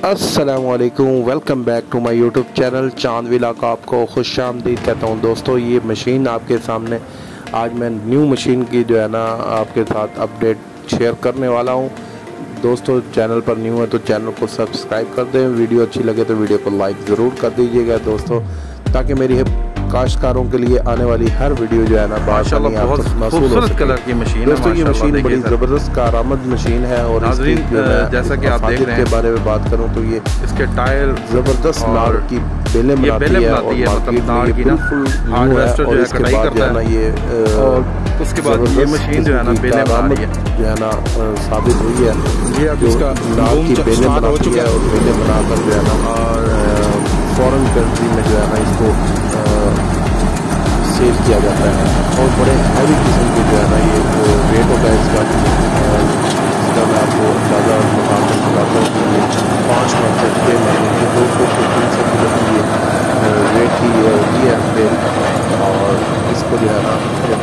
अस्सलामुअलैकुम, welcome back to my YouTube channel Chand Villa का आपको खुशामदीद कहता हूँ। दोस्तों, ये मशीन आपके सामने आज मैं न्यू मशीन की जो है ना आपके साथ अपडेट शेयर करने वाला हूँ। दोस्तों, चैनल पर न्यू है तो चैनल को सब्सक्राइब कर दें, वीडियो अच्छी लगे तो वीडियो को लाइक ज़रूर कर दीजिएगा दोस्तों, ताकि मेरी काश्तकारों के लिए आने वाली हर वीडियो जो है ना माशाल्लाह बहुत खूबसूरत कलर की मशीन है। दोस्तों, ये मशीन बड़ी ज़बरदस्त कारआमद मशीन है और जैसा कि आप देख रहे हैं के बारे में बात करूं तो ये इसके टायर ज़बरदस्त नाड़ की बेलें बनाती है और मतलब नाड़ की बिल्कुल हार्वेस्टर जो है कटाई करता है ये, और उसके बाद ये मशीन जो है ना बेलें बना रही है जो है ना साबित हुई है। ये अब इसका नाड़ की बेलें बनाती है और बेलें बनाकर जो है ना फॉरेन कंट्री में जो है ना इसको सेल किया जाता है और बड़े हैवी किस्म की जो है ना ये वेट होता है इसका मैं आपको अंदाज़ा बता सकता हूँ। 5 मन से 6 मन की 200 से 300 किलो की ये वेट की होती है बेल, और इसको जो है ना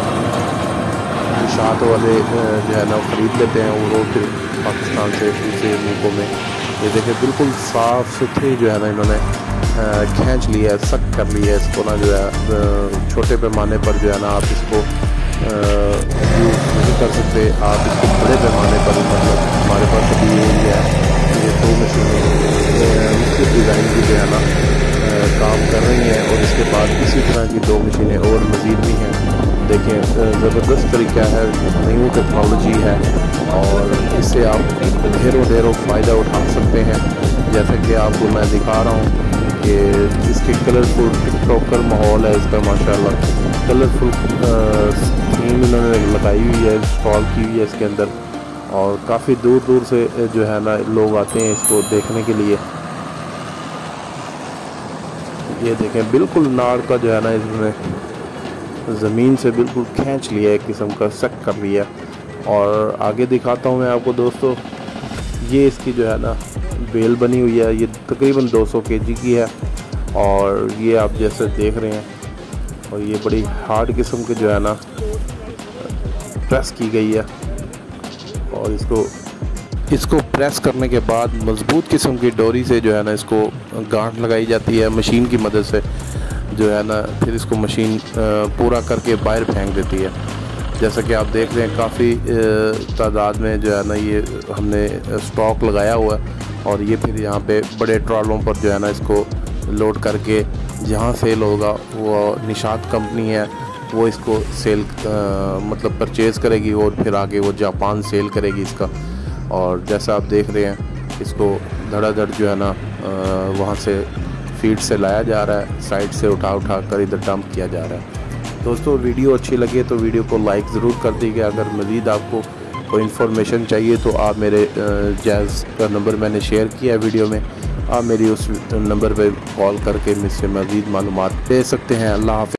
निशात वाले जो है ना ख़रीद लेते हैं वो फिर पाकिस्तान से दूसरे मुल्कों में। ये देखें बिल्कुल साफ़ सुथरी जो है ना इन्होंने खींच लिया है, सख्त कर लिया है इसको ना, जो है छोटे पैमाने पर जो है ना आप इसको यूज़ नहीं कर सकते, आप इसको बड़े पैमाने पर मतलब हमारे पास अभी ये है, ये 2 मशीनें मुख्तलिफ डिज़ाइन की जो है ना काम कर रही हैं और इसके बाद इसी तरह की 2 मशीनें और मज़ीद भी हैं। देखें ज़बरदस्त तरीका है, न्यू टेक्नोलॉजी है और इससे आप ढेरों फ़ायदा उठा सकते हैं। जैसा कि आपको मैं दिखा रहा हूँ कि इसके कलरफुल टिकटॉकर माहौल है इसका, माशाल्लाह कलरफुल थीम इन्होंने लगाई हुई है, इंस्टॉल की हुई है इसके अंदर, और काफ़ी दूर दूर से जो है ना लोग आते हैं इसको देखने के लिए। ये देखें बिल्कुल नाड़ का जो है ना इसमें ज़मीन से बिल्कुल खींच लिया है, एक किस्म का सख्त कर लिया। और आगे दिखाता हूँ मैं आपको दोस्तों, ये इसकी जो है ना बेल बनी हुई है, ये तकरीबन 200 kg की है और ये आप जैसे देख रहे हैं, और ये बड़ी हार्ड किस्म की जो है ना प्रेस की गई है और इसको प्रेस करने के बाद मज़बूत किस्म की डोरी से जो है ना इसको गांठ लगाई जाती है मशीन की मदद से, जो है ना फिर इसको मशीन पूरा करके बाहर फेंक देती है। जैसा कि आप देख रहे हैं काफ़ी तादाद में जो है ना ये हमने स्टॉक लगाया हुआ है और ये फिर यहाँ पे बड़े ट्रॉलों पर जो है ना इसको लोड करके जहाँ सेल होगा वो निशात कंपनी है वो इसको सेल मतलब परचेज़ करेगी और फिर आगे वो जापान सेल करेगी इसका। और जैसा आप देख रहे हैं इसको धड़ाधड़ जो है ना वहाँ से फील्ड से लाया जा रहा है, साइड से उठा कर इधर डंप किया जा रहा है। दोस्तों, वीडियो अच्छी लगे तो वीडियो को लाइक ज़रूर कर दीजिएगा। अगर मज़ीद आपको कोई इन्फॉर्मेशन चाहिए तो आप मेरे जैज़ का नंबर मैंने शेयर किया है वीडियो में, आप मेरी उस नंबर पे कॉल करके मुझसे मज़ीद मालूमात दे सकते हैं। अल्लाह हाफ़िज़।